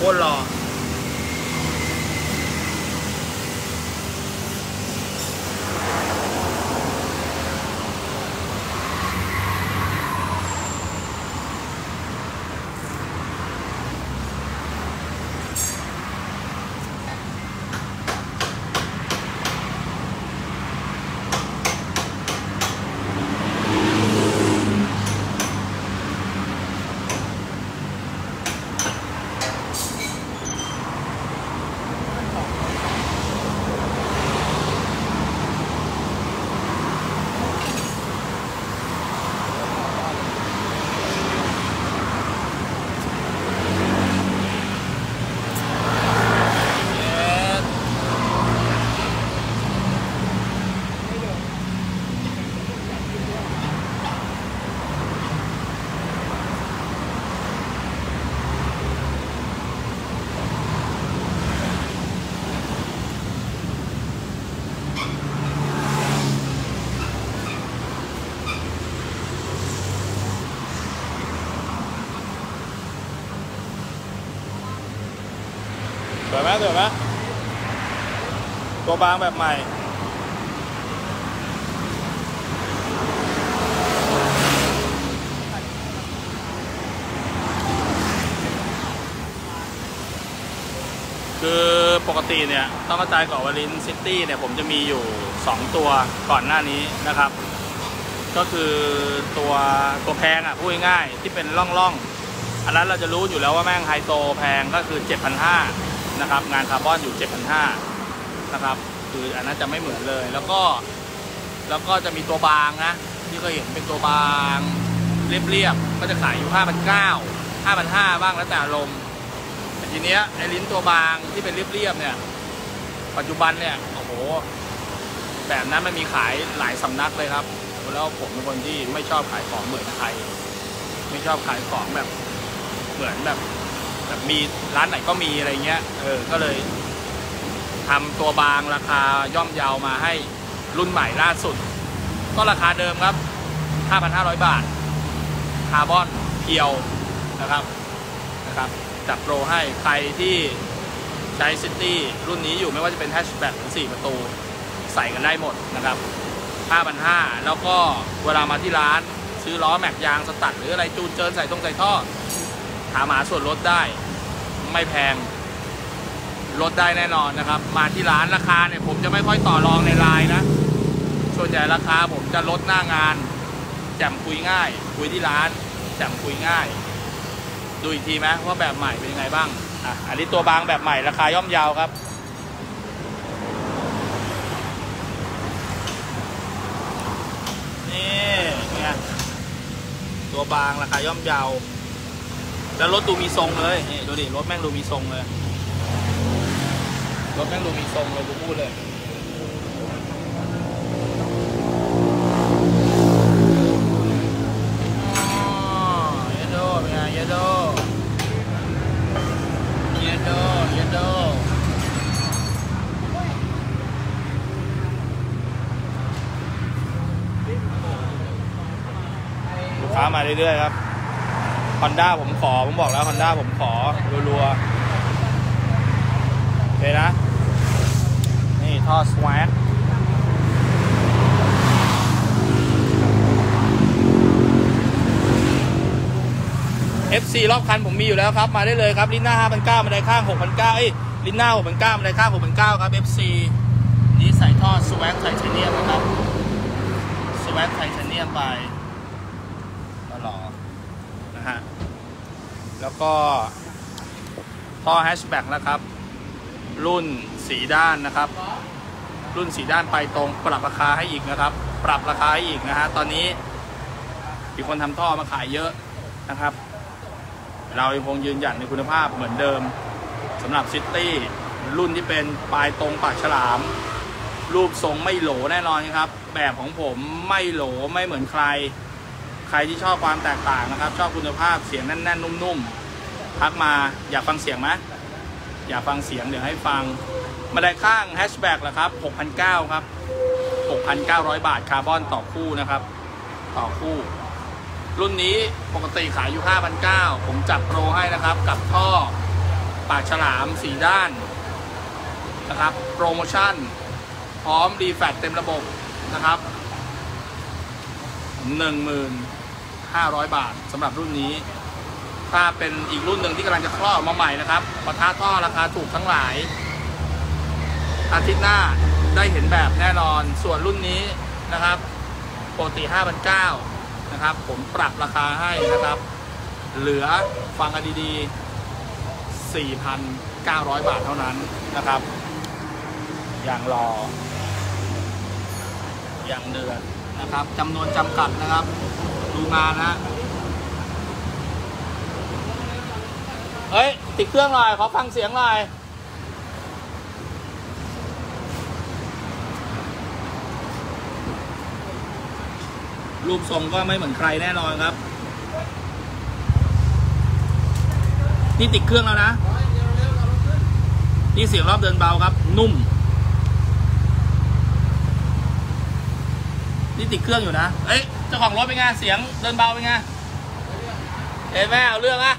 ตรหล่อสวยไหมสวยไหมตัวบางแบบใหม่คือปกติเนี่ยต้องกระจายก่อนวาลินซิตี้เนี่ยผมจะมีอยู่2ตัวก่อนหน้านี้นะครับก็คือตัวแพงอ่ะพูดง่ายๆที่เป็นร่องอันนั้นเราจะรู้อยู่แล้วว่าแม่งไฮโซแพงก็คือ 7,500 นะครับงานคาร์บอนอยู่ 7,500 นะครับคืออันนั้นจะไม่เหมือนเลยแล้วก็จะมีตัวบางนะที่เคยเห็นเป็นตัวบางเรียบๆก็จะขายอยู่ 5,900 5,500 บ้างแล้วแต่อารมณ์แต่ทีเนี้ยไอ้ลิ้นตัวบางที่เป็นเรียบๆเนี่ยปัจจุบันเนี่ยโอ้โหแบบนั้นมันมีขายหลายสำนักเลยครับแล้วผมเป็นคนที่ไม่ชอบขายของเหมือนใครไม่ชอบขายของแบบเหมือนแบบมีร้านไหนก็มีอะไรเงี้ยก็เลยทำตัวบางราคาย่อมเยามาให้รุ่นใหม่ล่าสุดก็ราคาเดิมครับ 5,500 บาทคาร์บอนเพียวนะครับจัดโปรให้ใครที่ใช้ซิตี้รุ่นนี้อยู่ไม่ว่าจะเป็นแฮชแบ็กหรือ4 ประตูใส่กันได้หมดนะครับ 5,500 แล้วก็เวลามาที่ร้านซื้อล้อแม็กยางสตัดหรืออะไรจูนเจินใส่ท่อถามหาส่วนลดได้ไม่แพงลดได้แน่นอนนะครับมาที่ร้านราคาเนี่ยผมจะไม่ค่อยต่อรองในไลน์นะส่วนใหญ่ราคาผมจะลดหน้างานแจ่มคุยง่ายคุยที่ร้านแจ่มคุยง่ายดูอีกทีไหมว่าแบบใหม่เป็นยังไงบ้างอันนี้ตัวบางแบบใหม่ราคาย่อมเยาครับนี่ไงตัวบางราคาย่อมเยาแล้วรถดูมีทรงเลยนี่ดูดิรถแม่งดูมีทรงเลยรถแม่งดูมีทรงเลยกูพูดเลยเยโดเป็นไงเยโดลูกค้ามาเรื่อยๆครับHonda ผมบอกแล้ว Honda ผมขอรัวๆโอเคนะนี่ท่อสวกFC รอบคันผมมีอยู่แล้วครับมาได้เลยครับลิ้นหน้า 5,900 บันไดข้าง 6,900 ลิ้นหน้า 6,900 บันไดข้าง 6,900 ครับ FC นี้ใส่ท่อสวกไทเทเนียมนะครับสวกไทเทเนียมไปก็หล่อนะฮะแล้วก็ท่อแฮชแบ็กนะครับรุ่นสีด้านนะครับรุ่นสีด้านไปตรงปรับราคาให้อีกนะครับปรับราคาให้อีกนะฮะตอนนี้มีคนทำท่อมาขายเยอะนะครับเรายังคงยืนหยัดในคุณภาพเหมือนเดิมสำหรับซิตี้รุ่นที่เป็นปลายตรงปากฉลามรูปทรงไม่โหลแน่นอนครับแบบของผมไม่โหลไม่เหมือนใครที่ชอบความแตกต่างนะครับชอบคุณภาพเสียงแน่นๆนุ่มๆทักมาอยากฟังเสียงไหมอยากฟังเสียงเดี๋ยวให้ฟังมาได้ข้างแฮชแบ็กละครับ 6,900 ครับ 6,900 บาทคาร์บอนต่อคู่นะครับต่อคู่รุ่นนี้ปกติขายอยู่ 5,900 ผมจัดโปรให้นะครับกับท่อปากฉลาม4ด้านนะครับโปรโมชั่นพร้อมรีแฟตเต็มระบบนะครับ 1,500 บาทสำหรับรุ่นนี้ถ้าเป็นอีกรุ่นหนึ่งที่กำลังจะคลอดมาใหม่นะครับปะทะท่อราคาถูกทั้งหลายอาทิตย์หน้าได้เห็นแบบแน่นอนส่วนรุ่นนี้นะครับปกติ 5,900 นะครับผมปรับราคาให้นะครับเหลือฟังกันดีๆ 4,900 บาทเท่านั้นนะครับอย่างรออย่างเดือนนะครับจำนวนจำกัดนะครับดูงานนะเฮ้ยติดเครื่องหน่อยขอฟังเสียงหน่อยรูปทรงก็ไม่เหมือนใครแน่นอนครับนี่ติดเครื่องแล้วนะนี่เสียงรอบเดินเบาครับนุ่มนี่ติดเครื่องอยู่นะเอ้ยเจ้าของรถเป็นไงเสียงเดินเบาเป็นไงเห็นไหมเอาเรื่องอะ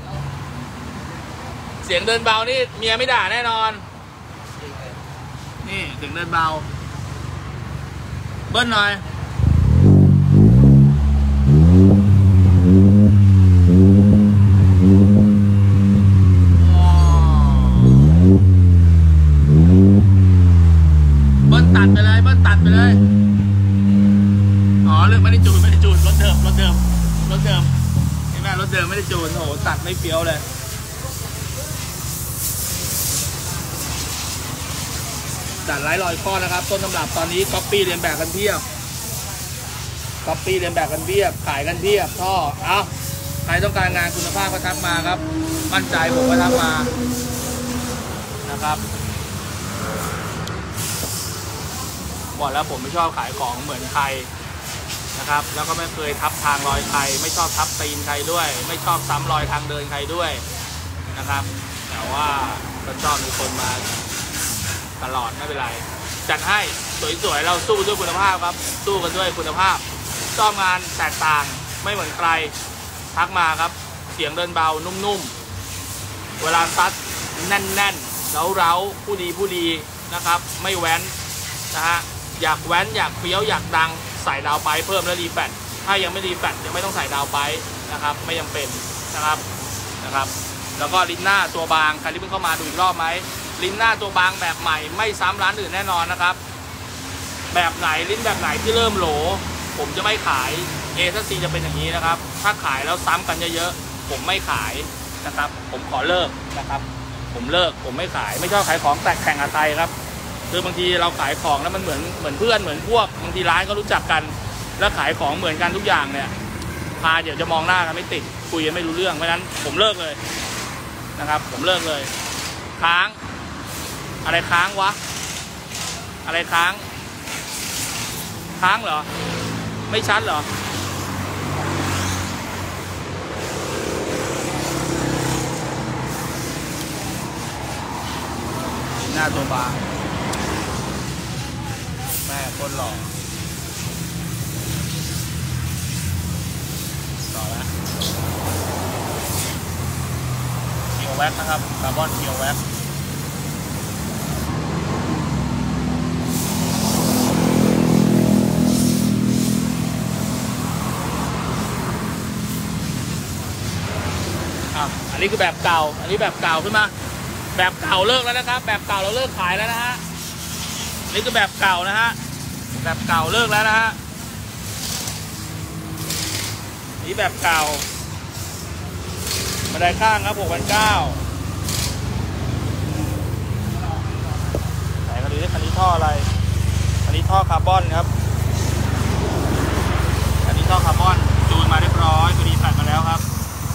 เสียงเดินเบานี่เมียไม่ด่าแน่นอนนี่เสียงเดินเบาเบิ้ลหน่อยเบิ้ลตัดไปเลยเบิ้ลตัดไปเลยอ๋อเรื่องไม่ได้จูนรถเดิมเห็นไหมรถเดิมไม่ได้จูนโหตัดไม่เฟี้ยวเลยตัดไร้รอยข้อนะครับต้นตำรับตอนนี้ก๊อปปี้เรียนแบบกันเพียบขายกันเพียบท่อเอาใครต้องการงานคุณภาพก็ทักมาครับมั่นใจผมก็ทักมานะครับบอกแล้วผมไม่ชอบขายของเหมือนใครนะครับแล้วก็ไม่เคยทับทางรอยใครไม่ชอบทับตีนใครด้วยไม่ชอบซ้ำรอยทางเดินใครด้วยนะครับแต่ว่าก็ชอบมีคนมาตลอดไม่เป็นไรจัดให้สวยๆเราสู้ด้วยคุณภาพครับสู้กันด้วยคุณภาพชอบงานแตกต่างไม่เหมือนใครทักมาครับเสียงเดินเบานุ่มๆเวลาซัดแน่นๆเร้าๆผู้ดีนะครับไม่แว้นนะฮะอยากแว้นอยากเฟี้ยวอยากดังใส่ดาวไปเพิ่มแล้วรีแฟตถ้ายังไม่รีแฟตยังไม่ต้องใส่ดาวไปนะครับไม่จำเป็นนะครับแล้วก็ลิ้นหน้าตัวบางใครที่เพิ่งเข้ามาดูอีกรอบไหมลิ้นหน้าตัวบางแบบใหม่ไม่ซ้ำร้านอื่นแน่นอนนะครับแบบไหนลิ้นแบบไหนที่เริ่มโหลผมจะไม่ขายถ้าซีจะเป็นอย่างนี้นะครับถ้าขายแล้วซ้ำกันเยอะๆผมไม่ขายนะครับผมขอเลิกนะครับผมไม่ขายไม่ชอบขายของแตกแข่งกับใครครับคือบางทีเราขายของแล้วมันเหมือนเพื่อนเหมือนพวกบางทีร้านก็รู้จักกันแล้วขายของเหมือนกันทุกอย่างเนี่ยเดี๋ยวจะมองหน้ากันไม่ติดคุยกันไม่รู้เรื่องเพราะฉะนั้นผมเลิกเลยนะครับผมเลิกเลยค้างอะไรค้างวะอะไรค้างเหรอไม่ชัดเหรอหน้าตัวบางแม่คนหล่อต่อแล้วเคียวแว็กนะครับคาร์บอนเคียวแว็กอันนี้คือแบบเก่าอันนี้แบบเก่าขึ้นมาแบบเก่าเลิกแล้วนะครับแบบเก่าเราเลิกขายแล้วนะฮะนี่คือแบบเก่านะฮะแบบเก่าเลิกแล้วนะฮะนี่แบบเก่าบันไดข้างครับ6,900ไหนคันนี้ท่ออะไรคันนี้ท่อคาร์บอนครับคันนี้ท่อคาร์บอนจูนมาเรียบร้อยตัวนี้แฟลตมาแล้วครับ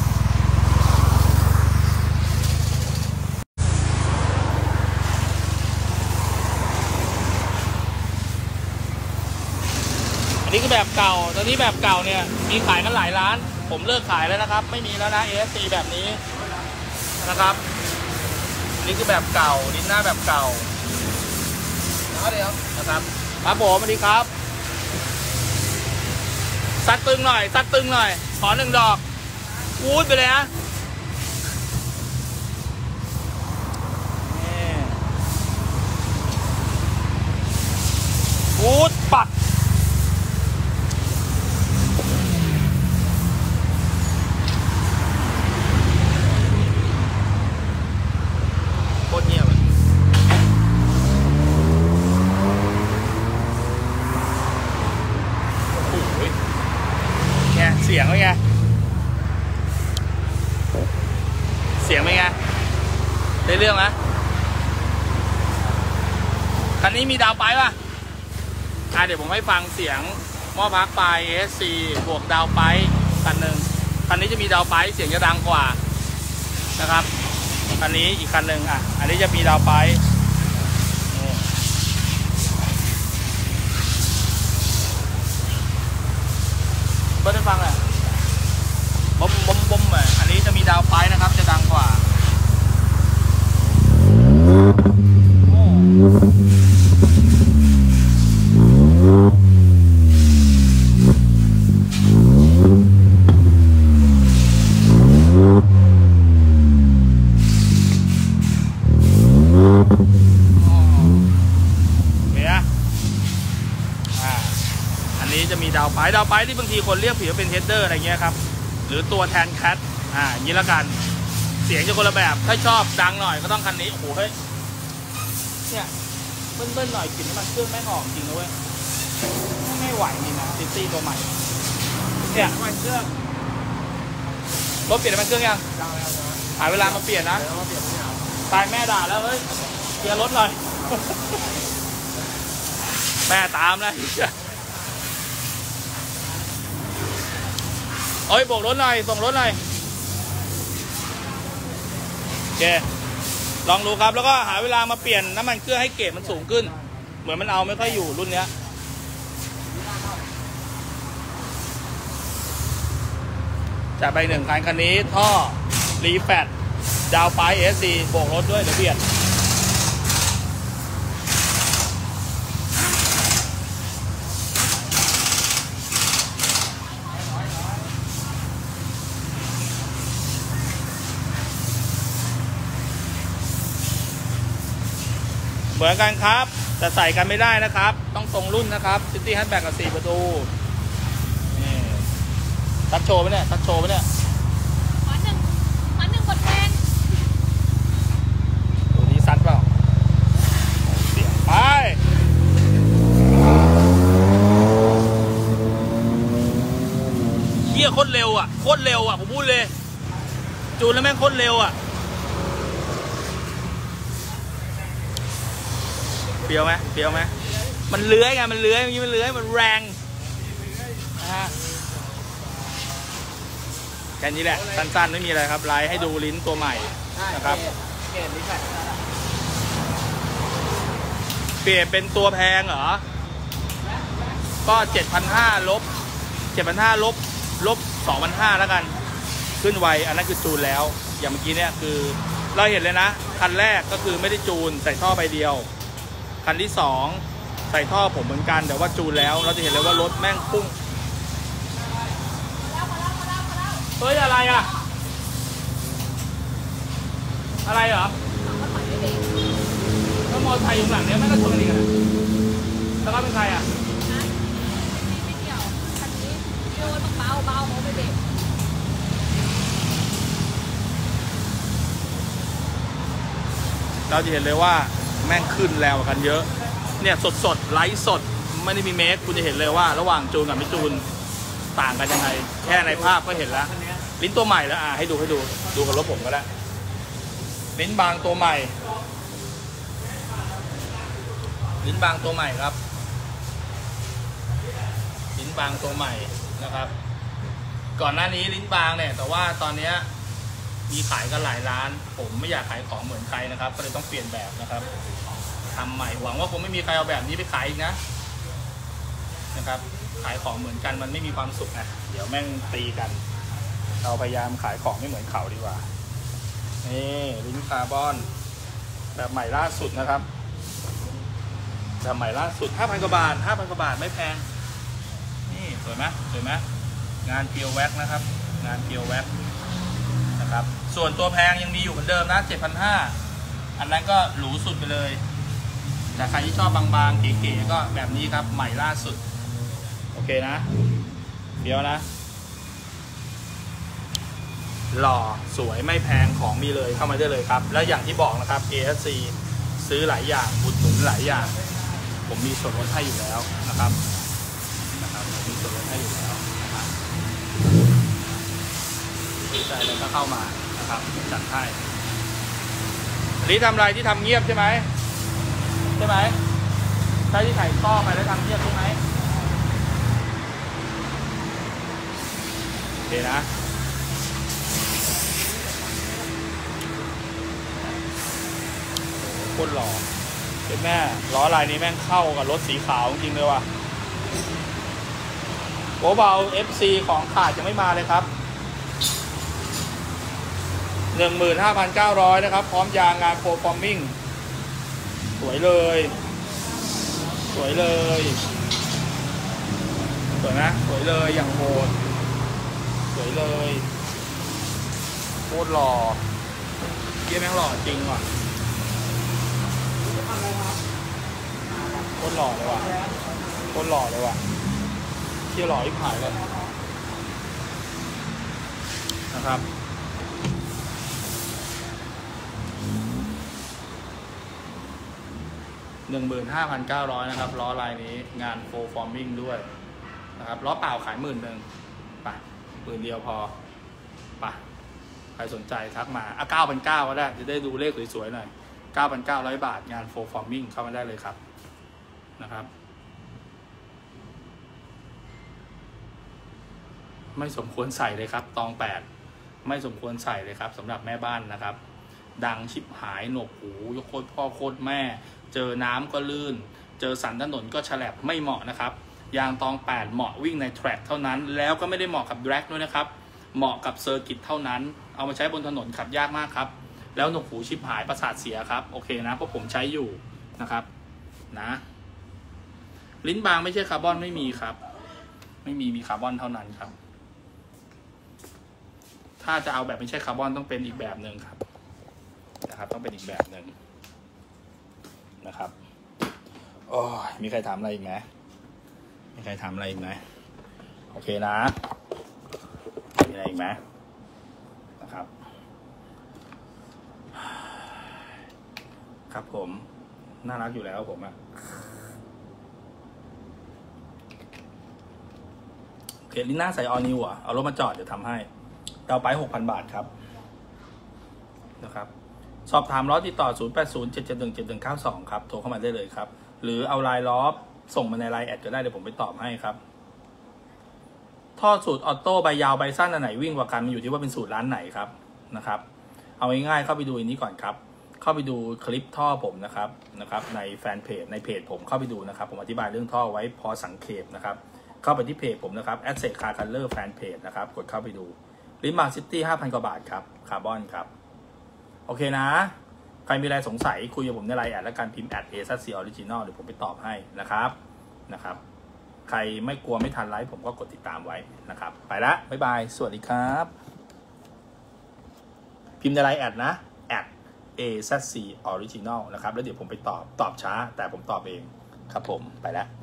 อันนี้คือแบบเก่าตอนนี้แบบเก่าเนี่ยมีขายกันหลายร้านผมเลิกขายแล้วนะครับไม่มีแล้วนะ ASC แบบนี้นะครับอันนี้คือแบบเก่าลิ้นหน้าแบบเก่าเดี๋ยวนะครับครับผมสวัสดีครับซัดตึงหน่อยขอ1 ดอกวูดไปเลยนะฟูดปัดโคตรเงียบเลยโอ้โหแกเสียงเป็นไงเสียงเป็นไงได้เรื่องไหมคันนี้มีดาวไปป่ะเดี๋ยวผมให้ฟังเสียงหม้อพักปลาย ASC บวกดาวไปคันหนึ่งคันนี้จะมีดาวไปเสียงจะดังกว่านะครับคันนี้อีกคันหนึ่งอันนี้จะมีดาวไปเบิ้ลให้ฟังเลยบอมอันนี้จะมีดาวไปนะครับจะดังกว่าจะมีดาวไปที่บางทีคนเรียกผิดว่าเป็นเฮดเดอร์อะไรเงี้ยครับหรือตัวแทนแคทอย่างนี้ละกันเสียงจะคนละแบบถ้าชอบดังหน่อยก็ต้องคันนี้โอ้โหเฮ้ยเนี่ยเบิ้ลหน่อยกลิ่นน้ำมันเครื่องแม่งออกจริงนะเว้ยไม่ไหวนี่นะซิตี้ตัวใหม่เนี่ยน้ำมันเครื่องรถเปลี่ยนน้ำมันเครื่องยังหาเวลามาเปลี่ยนนะตายแม่ด่าแล้วเฮ้ยเคลียร์รถหน่อยแม่ตามแล้วโอ้ยโบกรถหน่อยส่งรถหน่อยโอเคลองดูครับแล้วก็หาเวลามาเปลี่ยนน้ำมันเครื่องให้เกรดมันสูงขึ้นเหมือนมันเอาไม่ค่อยอยู่รุ่นเนี้ยจะไป1คันนี้ท่อรีแฟตดาวไปเอสซีโบกรถด้วยเดี๋ยวเปลี่ยนเหมือนกันครับแต่ใส่กันไม่ได้นะครับต้องตรงรุ่นนะครับซิตี้ฮัทแบ็กกับ4ประตูนี่ทัชโชว์ไหมเนี่ยทัชโชว์ไหมเนี่ยขอหนึ่งบทเพลงตัวนี้ซัดเปล่าเสียงไปเฮียโคตรเร็วอ่ะโคตรเร็วอ่ะผมพูดเลยจูนแล้วแม่งโคตรเร็วอ่ะเปรี้ยวไหมมันเลื้อยไงมันเลื้อยมันเลื้อยมันแรงแค่นี้แหละสั้นๆไม่มีอะไรครับไลฟ์ให้ดูลิ้นตัวใหม่นะครับเปลี่ยนเป็นตัวแพงเหรอก็ 7,500 ลบ 2,500 แล้วกันขึ้นไวอันนั้นคือจูนแล้วอย่างเมื่อกี้เนี่ยคือเราเห็นเลยนะคันแรกก็คือไม่ได้จูนใส่ท่อใบเดียวคันที่2ใส่ท่อผมเหมือนกันแต่ว่าจูนแล้วเราจะเห็นเลยว่ารถแม่งพุ่งเฮ้ยอะไรอ่ะอะไรเหรอก็มอเตอร์ไซค์อยู่หลังเนี้ยแม่งก็ชนกันอีกอ่ะแล้วก็เป็นใครอ่ะไม่เกี่ยวคันนี้โยนเบาเขาไปเบรกเราจะเห็นเลยว่าแม่งขึ้นแล้วกันเยอะเนี่ยสดไลฟ์สดไม่ได้มีเมคคุณจะเห็นเลยว่าระหว่างจูนกับไม่จูนต่างกันยังไงแค่ในภาพก็เห็นแล้วลิ้นตัวใหม่แล้วให้ดูกับรถผมก็ได้ลิ้นบางตัวใหม่ลิ้นบางตัวใหม่ครับลิ้นบางตัวใหม่นะครับก่อนหน้านี้ลิ้นบางเนี่ยแต่ว่าตอนนี้มีขายกันหลายร้านผมไม่อยากขายของเหมือนใครนะครับก็เลยต้องเปลี่ยนแบบนะครับทำใหม่หวังว่าคงไม่มีใครเอาแบบนี้ไปขายอีกนะครับขายของเหมือนกันมันไม่มีความสุขเดี๋ยวแม่งตีกันเราพยายามขายของไม่เหมือนเขาดีกว่านี่ลิ้นคาร์บอนแบบใหม่ล่าสุดนะครับแบบใหม่ล่าสุด 5,000 กว่าบาทไม่แพงนี่สวยไหมงานเพียวแว็กนะครับงานเพียวแว็กนะครับส่วนตัวแพงยังมีอยู่เหมือนเดิมนะ 7,500 อันนั้นก็หรูสุดไปเลยแต่ใครที่ชอบบางๆเก๋ๆก็แบบนี้ครับใหม่ล่าสุดโอเคนะเดี๋ยวนะหล่อสวยไม่แพงของมีเลยเข้ามาได้เลยครับแล้วอย่างที่บอกนะครับ ASC ซื้อหลายอย่างอุดหนุนหลายอย่างผมมีส่วนลดให้อยู่แล้วนะครับผมมีส่วนลดให้อยู่แล้วนะครับสนใจอะไรก็เข้ามานะครับจัดให้อันนี้ทำอะไรที่ทำเงียบใช่ไหมใช่ที่ถ่ายข้อไปแล้วทำเงียบใช่ไหมโอเคนะโคตรหล่อเป็นแม่ล้อลายนี้แม่งเข้ากับรถสีขาวจริงเลยว่ะโบเบา FC ของขาดยังไม่มาเลยครับ 15,900 นะครับพร้อมยางงานโปรฟอร์มิ่งสวยเลยสวยนะสวยเลยอย่างโหดสวยเลยโคตรหล่อเยี่ยมแม่งหล่อจริงว่ะโคตรหล่อเลยว่ะเที่ยวหล่อที่ผ่านเลยนะครับ 15,900 นะครับล้อลายนี้งานโฟร์ฟอร์มิ่งด้วยนะครับล้อเปล่าขาย10,000ไป10,000เดียวพอไปใครสนใจทักมา9,900ก็ได้จะได้ดูเลขสวยๆหน่อย 9,900 บาทงานโฟร์ฟอร์มิ่งเข้ามาได้เลยครับนะครับไม่สมควรใส่เลยครับตอง8ไม่สมควรใส่เลยครับสำหรับแม่บ้านนะครับดังชิบหายหนวกหูยกโคตรพ่อโคตรแม่เจอน้ำก็ลื่นเจอสันถนนก็ฉลับไม่เหมาะนะครับยางตอง8เหมาะวิ่งในแทร็กเท่านั้นแล้วก็ไม่ได้เหมาะกับแดร็กด้วยนะครับเหมาะกับเซอร์กิตเท่านั้นเอามาใช้บนถนนขับยากมากครับแล้วหนวกหูชิบหายประสาทเสียครับโอเคนะเพราะผมใช้อยู่นะครับนะลิ้นบางไม่ใช่คาร์บอนไม่มีครับไม่มีคาร์บอนเท่านั้นครับถ้าจะเอาแบบไม่ใช่คาร์บอนต้องเป็นอีกแบบหนึ่งครับนะครับต้องเป็นอีกแบบหนึ่งนะครับโอ้ยมีใครถามอะไรอีกไหมโอเคนะมีอะไรอีกไหมนะครับครับผมน่ารักอยู่แล้วผมอะโอเคลิน่าใส่ออนิวอ่ะเอารถมาจอดเดี๋ยวทำให้เตาไป 6,000 บาทครับนะครับสอบถามล้อติดต่อ 0807717192 ครับโทรเข้ามาได้เลยครับหรือเอาไลน์ล้อส่งมาในไลน์แอดก็ได้เดี๋ยวผมไปตอบให้ครับท่อสูตรออโต้ใบยาวใบสั้นอันไหนวิ่งกว่ากันมันอยู่ที่ว่าเป็นสูตรร้านไหนครับนะครับเอาง่ายๆเข้าไปดูอันนี้ก่อนครับเข้าไปดูคลิปท่อผมนะครับในแฟนเพจในเพจผมเข้าไปดูนะครับผมอธิบายเรื่องท่อไว้พอสังเขปนะครับเข้าไปที่เพจผมนะครับ Asset Car Color Fan Page นะครับกดเข้าไปดูลิมาซิตี้ 5,000 กว่าบาทครับคาร์บอนครับโอเคนะใครมีอะไรสงสัยคุยกับผมในไลน์แอดและการพิมพ์ @ASC Original เดี๋ยวผมไปตอบให้นะครับใครไม่กลัวไม่ทันไลฟ์ผมก็กดติดตามไว้นะครับไปละบ๊ายบายสวัสดีครับพิมพ์ในไลน์แอดนะ @ASC Original นะครับแล้วเดี๋ยวผมไปตอบช้าแต่ผมตอบเองครับผมไปละ